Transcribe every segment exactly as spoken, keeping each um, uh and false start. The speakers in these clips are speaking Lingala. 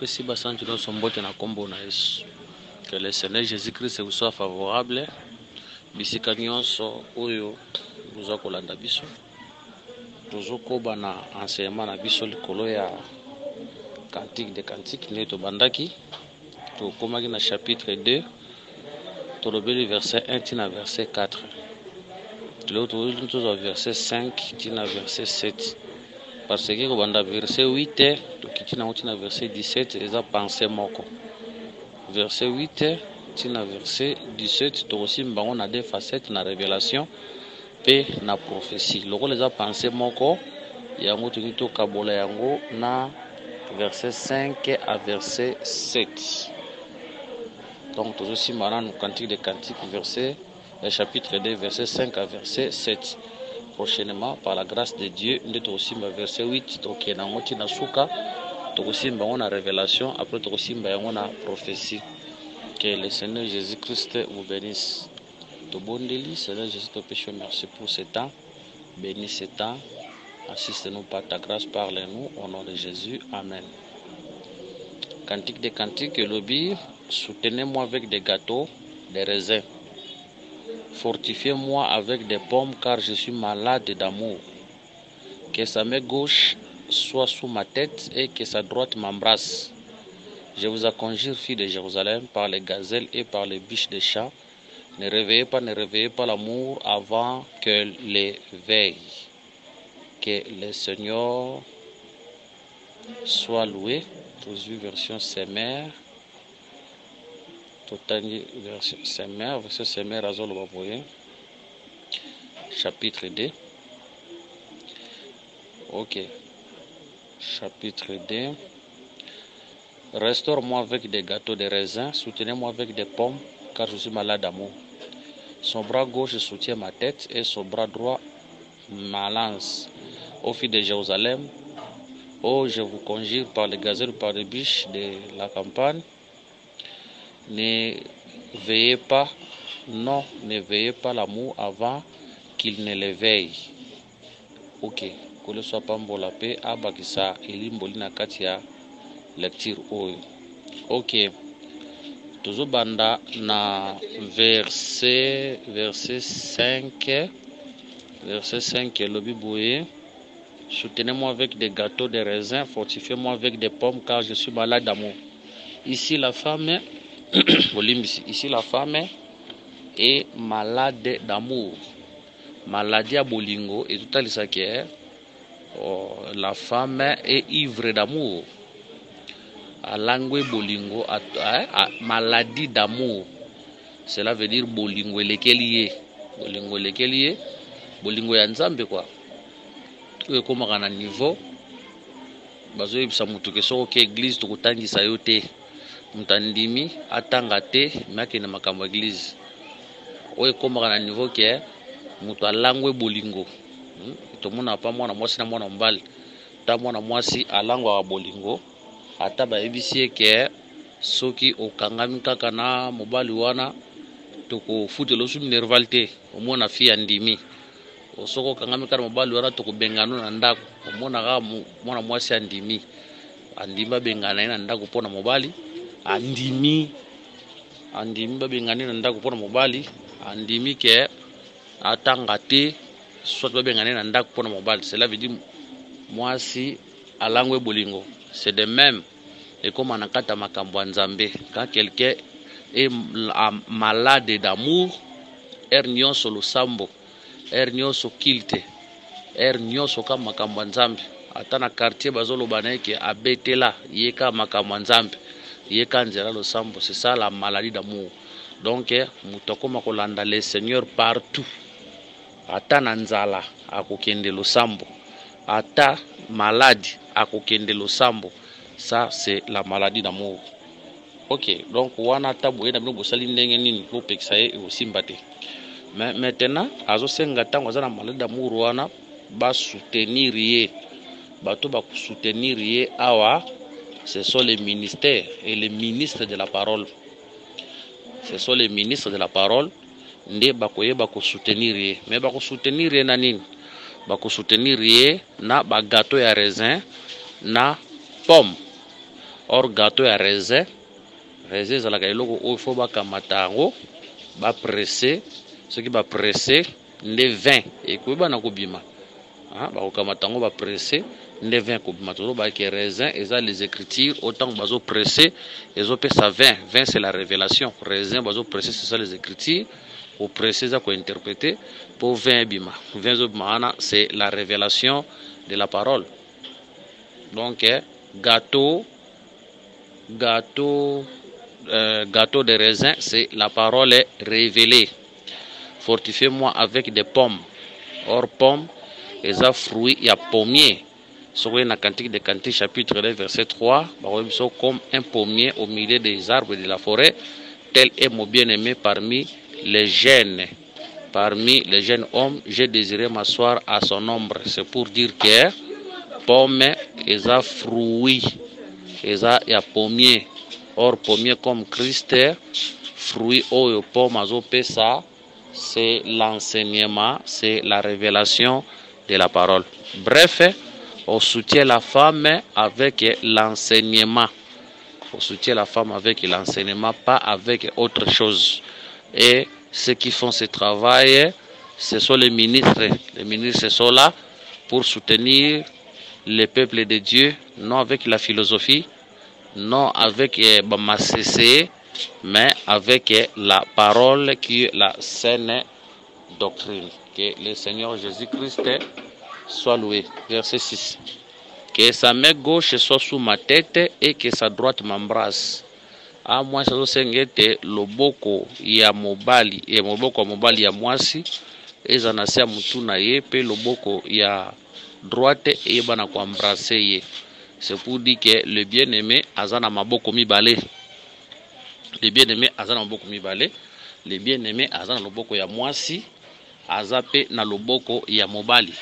Topesi basantu no sombote na kombo na Yesu. Que le Seigneur Jésus-Christ vous soit favorable. Bisika nyonso oyo buza kolanda biso. Tozokoba na enseignement na biso likolo ya Cantique des Cantiques ne to bandaki. To komaki na chapitre deux. To lobeli verset un tina verset quatre. L'autre au verset cinq tina verset sept. Parce que au banda verset huit to kitina utina verset dix-sept eza pensée moko. Verset huit tina verset dix-sept to aussi mbango na deux facettes na révélation pe na prophétie. Loko les a pensé moko yango to to kabola yango na verset cinq à verset sept. Donc tout aussi maintenant nous Cantique des Cantiques verset le chapitre deux verset cinq à verset sept. Prochainement par la grâce de Dieu nous to aussi verset huit to kena ngoti na suka to aussi mbango na révélation après to aussi mbango na prophétie. Que le Seigneur Jésus-Christ vous bénisse. To bondeli Seigneur Jésus te péché merci pour ce temps. Bénis ce temps. Assiste-nous par ta grâce, parle-nous au nom de Jésus. Amen. Cantique des Cantiques, lobby, soutenez-moi avec des gâteaux, des raisins. Fortifiez-moi avec des pommes car je suis malade d'amour. Que sa main gauche soit sous ma tête et que sa droite m'embrasse. Je vous en conjure, filles de Jérusalem, par les gazelles et par les biches des champs. Ne réveillez pas, ne réveillez pas l'amour avant que les veille. Que le Seigneur soit loué. Traduit version Semer. Totali version Semer. Version Semer Azol Baboye. Chapitre deux. Ok. Chapitre deux. Restaure-moi avec des gâteaux de raisin. Soutenez-moi avec des pommes, car je suis malade d'amour. Son bras gauche soutient ma tête et son bras droit ma lance. Ô filles de Jérusalem, oh, je vous conjure par les gazelles, par les biches de la campagne, ne veillez pas, non, ne veillez pas l'amour avant qu'il ne l'éveille. Ok, que le soit pas mbola pe abakisa elimboli na kati ya lecture oyo. Ok, tozo banda na verset verset cinq, verset cinq lobi boye. Soutenez-moi avec des gâteaux de raisin, fortifiez-moi avec des pommes car je suis malade d'amour. Ici la femme, ici la femme est malade d'amour. Maladie à bolingo et tout à l'heure que la femme est ivre d'amour. À langue bolingo, à, à, à maladie d'amour. Cela veut dire bolingo lekelié. Bolingo lekelié. Bolingo ya nzambe quoi. Tout comme à un niveau. Bazo yebisa mutu ke soko ke église to kutangisa yo te. Mutandimi atanga te maki na makambo église. Oye comme à un niveau ke mutu alangwe bolingo. To mona pa mwana mwasi na mwana mbali. Ta mwana mwasi alangwa bolingo. Ata ba ebisi ke soki okangami kaka na mobali wana toko futelo sum nervalité omona fi andimi osoko kangami kaka mobali wana toko bengano na ndako omona ka mwana mwasi andimi andimba bengana na ndako pona mobali andimi andimi ba bengana na ndako pona mobali andimi ke atanga te soit ba bengana na ndako pona mobali. Cela veut dire mwasi alangwe bolingo. C'est de même et comme on a kata makambo nzambe quand quelqu'un est malade d'amour ernyo solo sambo ernyo so kilte ernyo so ka makambo nzambe atana quartier bazolo baneke abetela yeka makambo nzambe yeka nzela lo sambo. C'est ça la maladie d'amour. Donc mutokoma kolanda le Seigneur partout atana nzala akokende lo sambo ata malade akokende lo sambo. Ça c'est la maladie d'amour. Ok, donc wana tabu ena bino bosali ndenge nini po pekisa ye aussi mbate. Mais maintenant azo senga tango za na maladie d'amour wana ba soutenir ye. Bato ba soutenir ye awa ce sont les ministères et les ministres de la parole. Ce sont les ministres de la parole nde bakoye ba ko soutenir ye. Mais ba ko soutenir ye na nini? Ba ko soutenir ye na ba gâteau ya raisin na pomme. Or gâteau ya raisin, raisin ezalaka eloko oyo faut bakamata yango ba presser, ce qui ba presser nde vin ekoyeba na kobima. Ah, bakamata yango ba presser nde vin kobima. Tolo ba ke raisin eza les écritures autant bazo presser ezo pesa vin. Vin c'est la révélation. Raisin bazo presser c'est ça les écritures. Au presser ça ko interpréter pour vin bima. Vin zo bima c'est la révélation de la parole. Donc eh, gâteau gâteau euh, gâteau de raisin, c'est la parole est révélée. Fortifie-moi avec des pommes. Or pommes, les fruits, il y a pommier. Sur la cantique de Cantique chapitre deux verset trois, comme un pommier au milieu des arbres de la forêt, tel est mon bien-aimé parmi les jeunes. Parmi les jeunes hommes, j'ai désiré m'asseoir à son ombre. C'est pour dire que pomme, les fruits, il y a pommier. Or pommier comme Christ, fruit ou pomme azo pesa, c'est l'enseignement, c'est la révélation de la parole. Bref, on soutient la femme avec l'enseignement. On soutient la femme avec l'enseignement, pas avec autre chose. Et ceux qui font ce travail, ce sont les ministres. Les ministres sont là pour soutenir le peuple de Dieu, non avec la philosophie, non avec eh, ma C C, mais avec eh, la parole qui est la saine doctrine. Que le Seigneur Jésus-Christ soit loué. Verset six. Que sa main gauche soit sous ma tête et que sa droite m'embrasse. A moi ça sengete loboko ya mobali et moboko mobali ya mwasi ezanasi mutu na ye pe loboko ya droite et bana ko embrasser ye. C'est pour dire que le bien-aimé azana maboko mibale. Le bien-aimé azana maboko mibale. Le bien-aimé azana loboko ya mwasi azape na loboko ya mobali.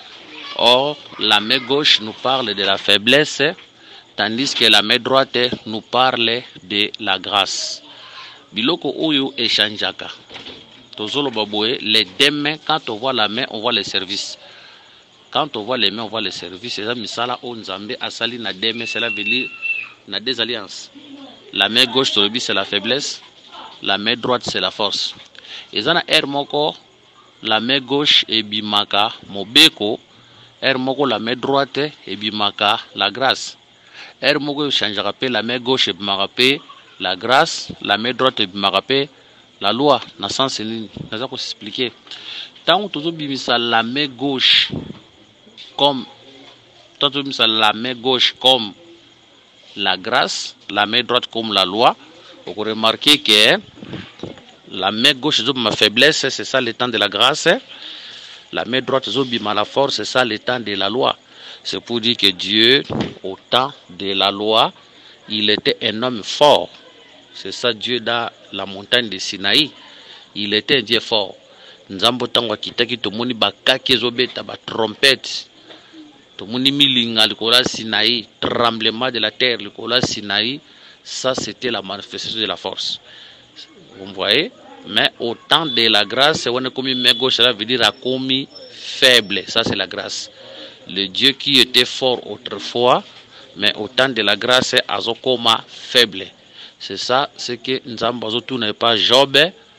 Or la main gauche nous parle de la faiblesse, tandis que la main droite nous parle de la grâce. Biloko oyo echangeaka. Tozolo baboye, les deux mains, quand on voit la main, on voit le service. Quand on voit les mains, on voit le service. C'est ça, misala o nzambe asali na deux mains, cela veut dire na des alliances. La main gauche, c'est la faiblesse. La main droite, c'est la force. Et ça na er moko, la main gauche et bimaka mobeko. Er moko la main droite et bimaka la grâce. Er moko change rappel la main gauche et bimaka la grâce, la main droite et bimaka la loi. Na sens ni na za ko expliquer. Tant que tu bimisa la main gauche comme tant que tu la main gauche comme la grâce, la main droite comme la loi, vous remarquez que la main gauche est ma faiblesse, c'est ça le temps de la grâce. La main droite est ma la force, c'est ça le temps de la loi. C'est pour dire que Dieu, au temps de la loi, il était un homme fort. C'est ça Dieu dans la montagne de Sinaï. Il était un Dieu fort. Nzambo tangwa kitaki tomoni bakaki ezobeta ba trompette. Tomoni milinga likola Sinaï, tremblement de la terre likola Sinaï, ça c'était la manifestation de la force. Vous voyez? Mais au temps de la grâce, on est comme main gauche, ça veut dire a commis faible. Ça c'est la grâce. Le Dieu qui était fort autrefois, mais au temps de la grâce, azokoma faible. C'est ça, c'est que Nzambo azotu n'est pas Job,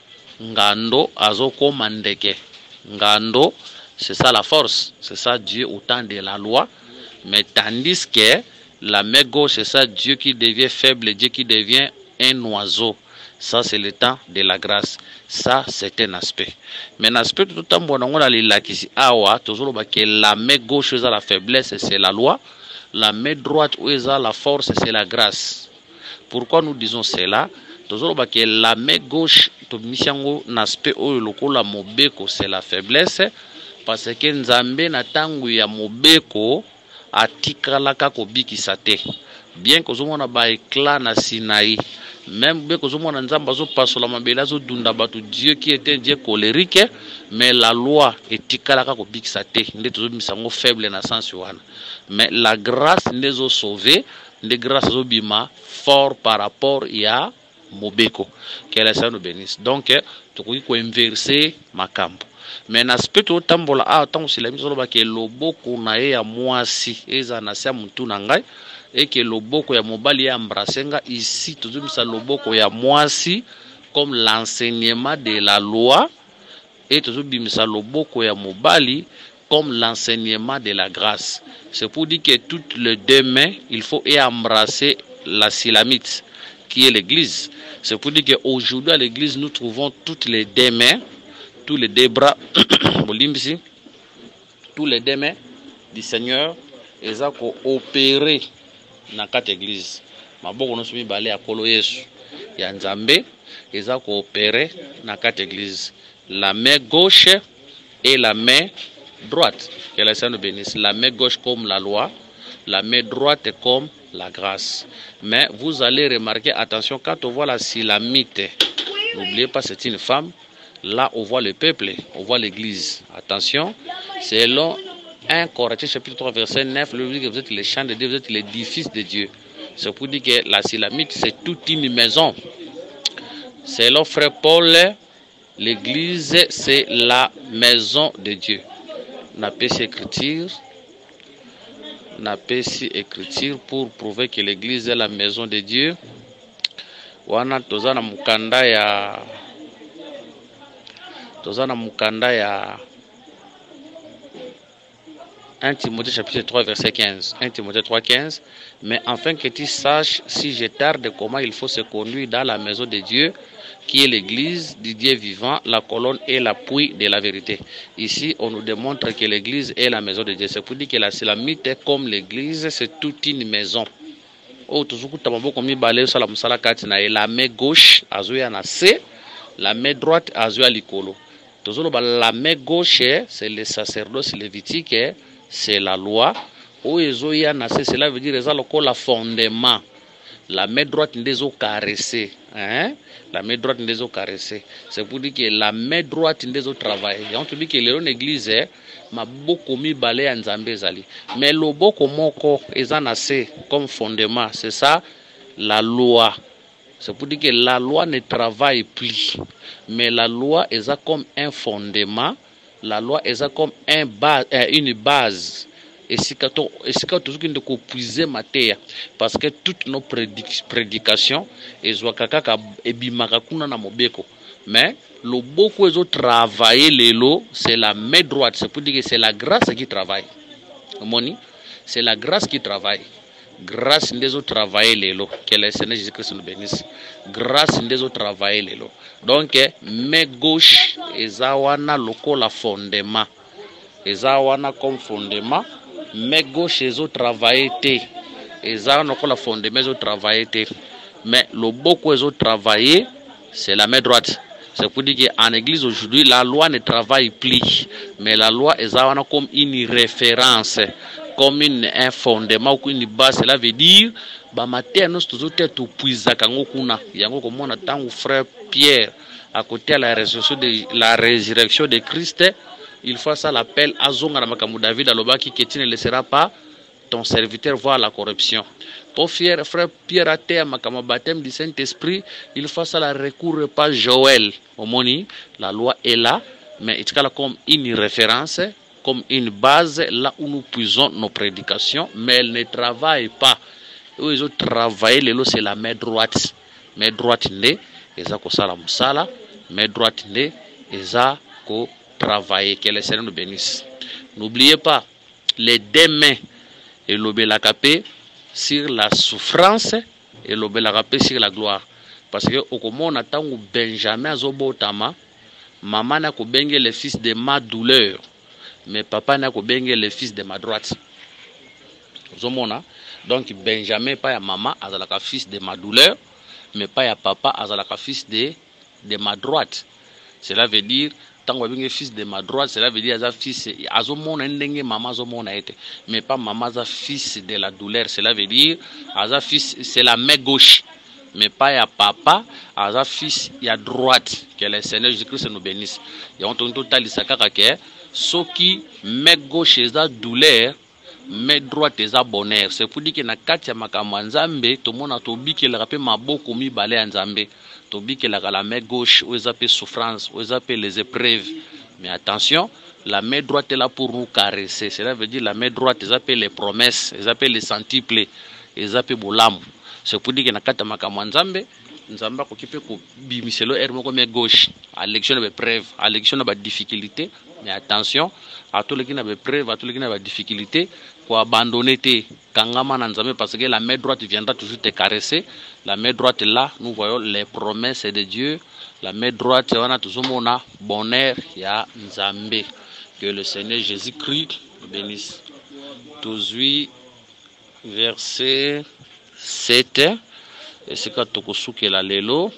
ngando azokoma ndeke. Ngando, c'est ça la force. C'est ça Dieu au temps de la loi. Mais tandis que la main gauche, c'est ça Dieu qui devient faible, Dieu qui devient un oiseau. Ça, c'est le temps de la grâce. Ça, c'est un aspect. Mais un aspect tout le temps, on a awa, toujours que la main gauche, c'est la faiblesse, c'est la loi. La main droite, c'est la force, c'est la grâce. Pourquoi nous disons cela? Toujours que la main gauche, un aspect où le mobeko, c'est la faiblesse. Parce que Nzambe na tangu ya mobeko atikalaka ko bikisate. Bien que nous avons un éclat na Sinaï, même bien que nous avons un Dieu qui était un Dieu colérique, mais la loi est tikalaka ko bikisate. Nous sommes faibles dans sens. Mais la grâce nous a sauvés, la grâce nous fort par rapport à mobeko. Que la Seigneur nous bénisse. Donc, tu peux inverser ma camp. Mais l'aspect tout tambola a tant c'est la mise au bas que le loboko na e ya mwasi eza na sia mutu na ngai et que loboko ya mobali ya embrassenga. Ici tozomisa loboko ya mwasi comme l'enseignement de la loi, et tozobimisa loboko ya mobali comme l'enseignement de la grâce. C'est pour dire que toutes les deux mains, il faut y embrasser la Silamite, qui est l'église. C'est pour dire qu'aujourd'hui à l'église, nous trouvons toutes les deux mains, tous les deux bras, tous les deux mains du Seigneur, et ça qu'on opéré dans quatre églises. Maboko nous sommes balés à Kolo Yesu, ya Nzambe, et ça qu'on opéré dans quatre églises. La main gauche et la main droite. Que le Seigneur nous bénisse. La main gauche comme la loi, la main droite comme la grâce. Mais vous allez remarquer, attention, quand on voit la Silamite, n'oubliez pas, c'est une femme. Là, on voit le peuple, on voit l'église. Attention, selon un Corinthiens chapitre trois, verset neuf, le dit que vous êtes les champs de Dieu, vous êtes l'édifice de Dieu. C'est pour dire que la Silamite, c'est toute une maison. Selon frère Paul, l'église, c'est la maison de Dieu. On a pu écriture, on a pu écriture pour prouver que l'église est la maison de Dieu. Wana tozana mukanda ya tozana mukanda ya un Timothée chapitre trois verset quinze. un Timothée trois quinze. Mais afin que tu saches si je tarde comment il faut se conduire dans la maison de Dieu, qui est l'église du Dieu vivant, la colonne et l'appui de la vérité. Ici, on nous démontre que l'église est la maison de Dieu. C'est pour dire que la Silamite est comme l'église, c'est toute une maison. Oh, toujours la main gauche, azoya na se, la main droite, azoya likolo. Toujours la main gauche, c'est le sacerdoce lévitique, c'est la loi. Oh, ezoya na se, cela veut dire le fondement. La main droite n'est pas caressée. Hein? La main droite n'est pas caressée. C'est pour dire que la main droite n'est pas travaillée. Et on te dit que l'église est ma beaucoup mi balé en Zambézali. Mais le boko moko est assez comme fondement. C'est ça la loi. C'est pour dire que la loi ne travaille plus. Mais la loi est comme un fondement. La loi est comme un base, une base. Et si quand on toujours de puiser matière, parce que toutes nos prédications, et mais le beaucoup ils ont travaillé les lots, c'est la main droite. C'est pour dire que c'est la grâce qui travaille. C'est la grâce qui travaille. Grâce des autres travailler les lots. Que le Seigneur Jésus-Christ nous bénisse. Grâce des autres travailler les lots. Donc, main gauche, ezawana loko la fondement. Ezawana comme fondement. Main gauche, ils ont travaillé. Ezawana loko la fondement, ils ont travaillé. Mais le beaucoup, ils ont travaillé, c'est la main droite. C'est pour dire qu'en église aujourd'hui, la loi ne travaille plus. Mais la loi est comme une référence, comme une, un fondement ou une base. Cela veut dire, bah, matin, nous sommes tous puisés à Kangokuna. Il y a un tant frère Pierre, à côté de la résurrection de, la résurrection de Christ, il faut ça l'appel à Zonga Makamu David, à l'obaki, que tu ne laisseras pas ton serviteur voir la corruption. Pour frère, frère Pierre à terre, ma baptême du Saint-Esprit, il faut ça la recours pas Joël. Au moni, la loi est là, mais il y a comme une référence, comme une base là où nous puisons nos prédications, mais elle ne travaille pas. Où ils ont travaillé, les lots, c'est la main droite. Main droite, né, ils ont ça la moussala, main droite, né, ils ont travaillé. Que le Seigneur nous bénisse. N'oubliez pas, les deux mains, et l'obéla capé, sur la souffrance et l'obélarapé sur la gloire. Parce que au comment on attend Benjamin Zobotama, maman n'a qu'au bengue le fils de ma douleur, mais papa n'a qu'au bengue le fils de ma droite. Zomona. Donc Benjamin pas ya maman azalaka fils de ma douleur, mais pas ya papa azalaka fils de de ma droite. Cela veut dire tant que fils de ma droite, cela veut dire aza fils azomona ndenge maman azomona ete, mais pas maman aza fils de la douleur. Cela veut dire aza fils, c'est la main gauche, mais pas ya papa aza fils ya droite. Que le Seigneur Jésus-Christ nous bénisse. Et on tourne total isakaka ke ceux qui main gauche aza douleur, main droite aza bonheur. C'est pour dire que na kati ya makambo nzambe to mona to bikela pe maboko mi balé nzambe. Tobi que la main gauche, où ils appellent souffrance, où ils appellent les épreuves. Mais attention, la main droite est là pour nous caresser. Cela veut dire la main droite, ils appellent les promesses, ils appellent les centiples, ezape bolamu. C'est pour dire que na kata makamwa nzambe nzamba ko kipe ko bimiselo er moko me gauche à l'élection de preuve à l'élection de difficulté mais attention à tous les qui n'avaient preuve à tous les qui n'avaient difficulté pour abandonner te kangama na nzambe parce que la main droite viendra toujours te caresser. La main droite là nous voyons les promesses de Dieu. La main droite wana tuzomona bonheur ya nzambe. Que le Seigneur Jésus-Christ bénisse. Tozui verset sept. Et c'est quand Tokosuke la lelo.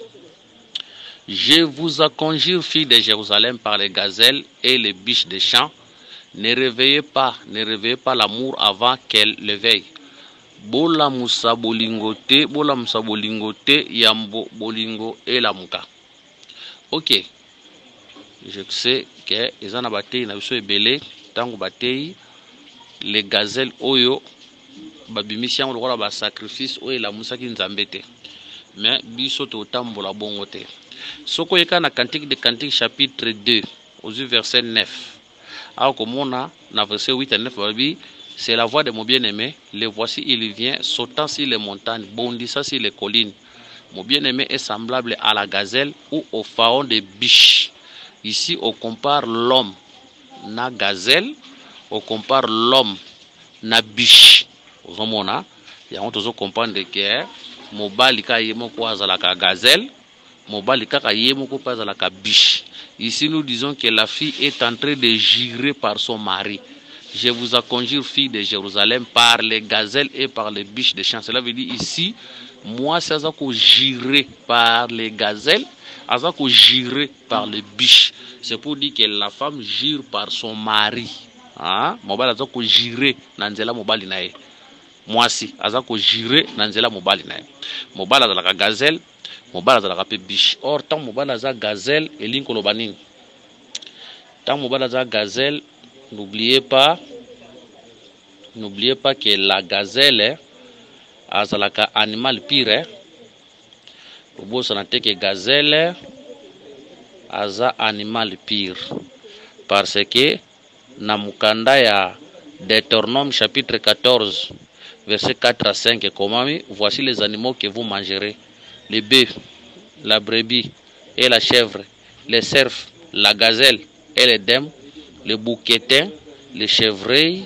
Je vous conjure, filles de Jérusalem, par les gazelles et les biches des champs, ne réveillez pas, ne réveillez pas l'amour avant qu'elle l'éveille. Bola musa bolingote, bola musa bolingote, yambo bolingo et la muka. Ok. Je sais que les gens batté na biso ebele tango batei les gazelles oyo babimisi yango lokola ba sacrifice oyo la musaki nzambe te. Mais biso to tambola bongo te. Soko yeka na Cantique de Cantique chapitre deux au verset neuf. Alors comme on a na verset huit et neuf babi, c'est la voix de mon bien-aimé, le voici il vient sautant sur les montagnes, bondissant sur les collines. Mon bien-aimé est semblable à la gazelle ou au faon des biches. Ici, on compare l'homme na gazelle, on compare l'homme na biche. Vous voyez, il y a on comprendre que mobali ka yemo kwa zalaka gazelle, mobali ka yemo kwa zalaka biche. Ici, nous disons que la fille est en train de jurer par son mari. Je vous conjure, fille de Jérusalem, par les gazelles et par les biches des champs. Cela veut dire ici, moi, c'est ça que jurer par les gazelles. Azako jure par les biches. C'est pour dire que la femme jure par son mari. Hein? Mobali azako jure nanzela mobali nae. Moi si azako jure nanzela mobali nae. Mobali azalaka gazelle, mobali azalaka pe biche. Or tant mobali azaka gazelle elinko lobanini. Tant mobali azaka gazelle, n'oubliez pas n'oubliez pas que la gazelle azalaka animal pire. Vous savez que gazelle aza animal pire parce que na mukanda ya Deutéronome chapitre quatorze verset quatre à cinq komami, voici les animaux que vous mangerez: le bœuf, la brebis et la chèvre, les cerfs, la gazelle et les daims, le bouquetin, le chevreuil,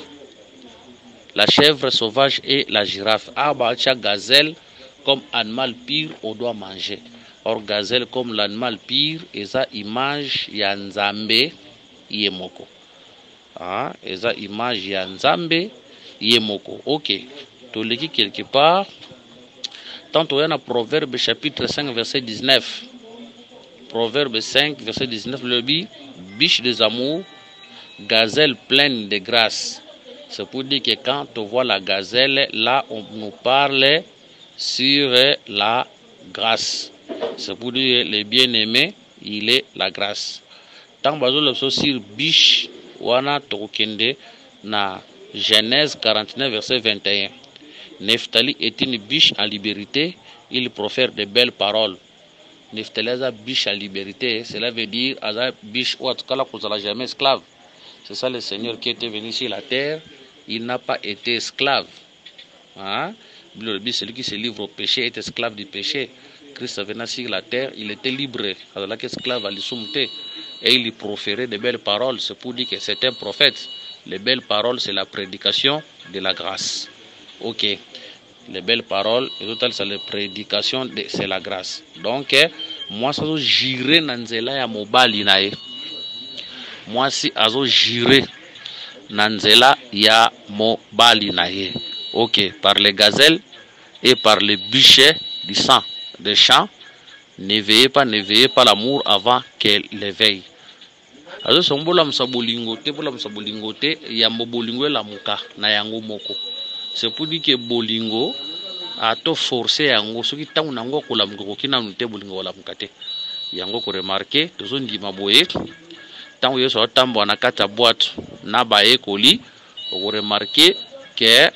la chèvre sauvage et la girafe. Ah bah cha gazelle comme animal pire, on doit manger. Or, gazelle, comme l'animal pire, esa image ya nzambe yemoko. Ah, esa image ya nzambe yemoko. Ok. Toleki quelque part. Tantôt, il y a un Proverbe chapitre cinq, verset dix-neuf. Proverbe cinq, verset dix-neuf, le dit, biche des amours, gazelle pleine de grâce. C'est pour dire que quand on voit la gazelle, là, on nous parle sur la grâce. C'est pour dire le bien-aimé, il est la grâce. Tant que sur biche, wana tokende na Genèse quarante-neuf, verset vingt et un. Nephtali est une biche en liberté, il profère de belles paroles. Nephtali est une biche en liberté, cela veut dire une biche ou en tout cas là qu'on ne jamais esclave. C'est ça le Seigneur qui était venu sur la terre, il n'a pas été esclave. Hein? Celui qui se livre au péché est esclave du péché. Christ venait sur la terre, il était libre. Alors esclave à l'issoumté. Et il lui proférait de belles paroles. C'est pour dire que c'est un prophète. Les belles paroles, c'est la prédication de la grâce. Ok. Les belles paroles, c'est la prédication, c'est la grâce. Donc, moi, ça veut j'irai nanzela ya mobali nae. Moi, si azo j'irai nanzela ya mobali nae. Ok, par les gazelles et par les bûchers du sang, des champs, n'éveillez pas, n'éveillez pas l'amour avant qu'elle l'éveille. Alors, si on veut ça bolingote, pour ça bolingote, il y a un bolingo la muka na yango moko. C'est pour dire que bolingo a to forcer yango, ce qui t'a unango kola moko qui n'a pas bolingo la mukate. Yango ko remarqué, tous on dit ma boye, tant que so tambo na kata boîte na bae koli, on remarqué que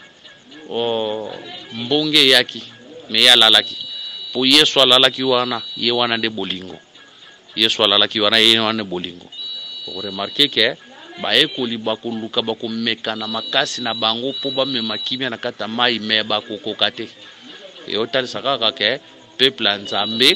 o mbonge yaki me ya lalaki po Yesu lalaki wana ye wana de bolingo Yesu lalaki wana ye wana bolingo. Vous remarquez que baye koliba koluka bakomeka na makasi na bango po bamema kimia na kata mai me bakokoka te. Eotalisa kaka ke peuple nzambe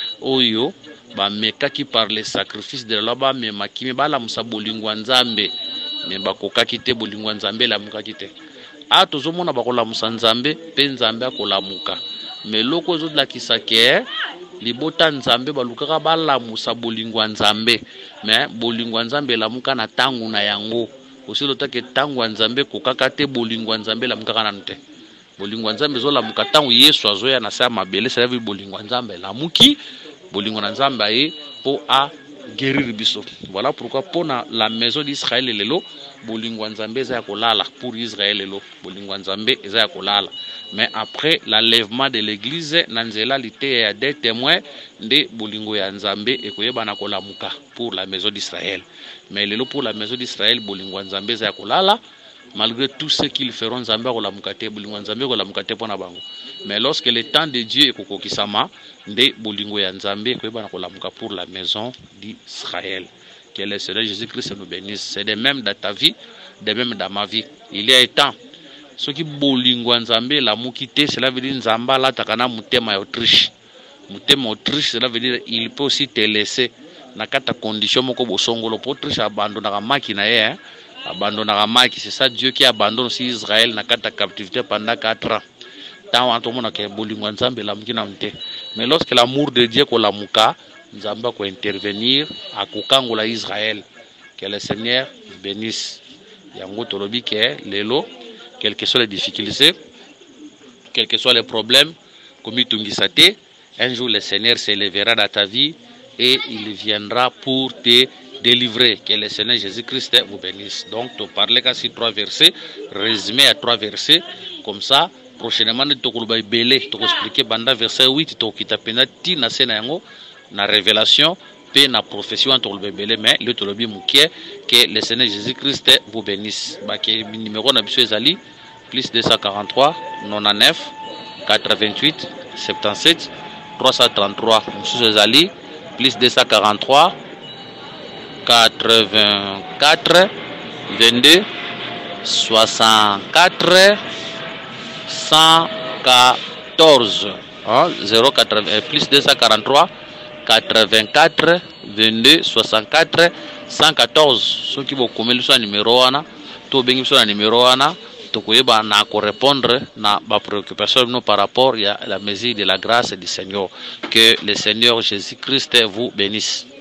oyo bamekaki par les sacrifices de la loi bamema kimia balamusa bolingo ya nzambe me bakokaki te bolingo ya nzambe elamukaki te. A tozomona bakolamusa nzambe pe nzambe akolamuka me loko ezolakisa ke libota nzambe balukaka balamusa bolingo ya nzambe me bolingo ya nzambe elamuka na tangu na yango osilotake tangu ya nzambe kokaka te bolingo ya nzambe elamukaka nanu te. Bolingo ya nzambe ezolamuka tangu Yesu azoya na sa mabele selavi bolingo ya nzambe elamuki bolingo na nzambe aye po a guérir biso. Voilà pourquoi pour la maison d'Israël lelo bolingo ya nzambe eza ya kolala pour Israël lelo bolingo ya nzambe eza ya kolala. Mais après l'enlèvement de l'église nanzela lite ya des témoins de bolingo ya nzambe ekoyeba na kolamuka pour la maison d'Israël. Mais lelo pour la maison d'Israël bolingo ya nzambe eza ya kolala malgré tout ce qu'ils feront nzambe kolamuka te bolingo ya nzambe kolamuka te pona bango. Mais lorsque le temps de Dieu ekokokisama nde bolingo ya nzambe ekoyeba na kolamuka pour la maison d'Israël. Que le Seigneur Jésus-Christ nous bénisse. C'est de même dans ta vie, de même dans ma vie. Il y a un temps ce qui bolingo nzambe la mukite, cela veut dire nzamba la takana mutema ya Autriche. Mutema Autriche, cela veut dire il peut aussi te laisser na kata condition moko bosongolo pour Autriche abandonne la maki na ye, abandonne la maki. C'est ça Dieu qui abandonne aussi Israël na kata captivité pendant quatre ans. Tant on tomona ke bolingo nzambe la mukina mte. Mais lorsque l'amour de Dieu ko la muka, nzamba ko intervenir à kokangola Israël. Que le Seigneur bénisse. Yango tolobi ke lelo quelles que soient les difficultés, quels que soient les problèmes, comme il un jour le Seigneur s'élèvera dans ta vie et il viendra pour te délivrer. Que le Seigneur Jésus-Christ vous bénisse. Donc, tu parles qu'à trois versets, résumé à trois versets, comme ça, prochainement, tu vas expliquer banda verset huit, tu vas penati na senayango, na révélation, pe na profession entre le bébé, mais le tolobi mouké, que le Seigneur Jésus-Christ vous bénisse. Bah, que le numéro n'a zali plus deux cent quarante-trois, quatre-vingt-neuf, quatre-vingt-huit, soixante-dix-sept, trois cent trente-trois. Monsieur Zali, plus deux cent quarante-trois, quatre-vingt-quatre, vingt-deux, soixante-quatre, cent quatorze. Hein? zéro quatre-vingts, plus deux cent quarante-trois, quatre-vingt-quatre, vingt-deux, soixante-quatre, cent quatorze. Ceux qui vont commettre ce numéro, tout bien sur le numéro, tokoyeba na ko répondre na ba préoccupation nous par rapport à la mesure de la grâce du Seigneur. Que le Seigneur Jésus-Christ vous bénisse.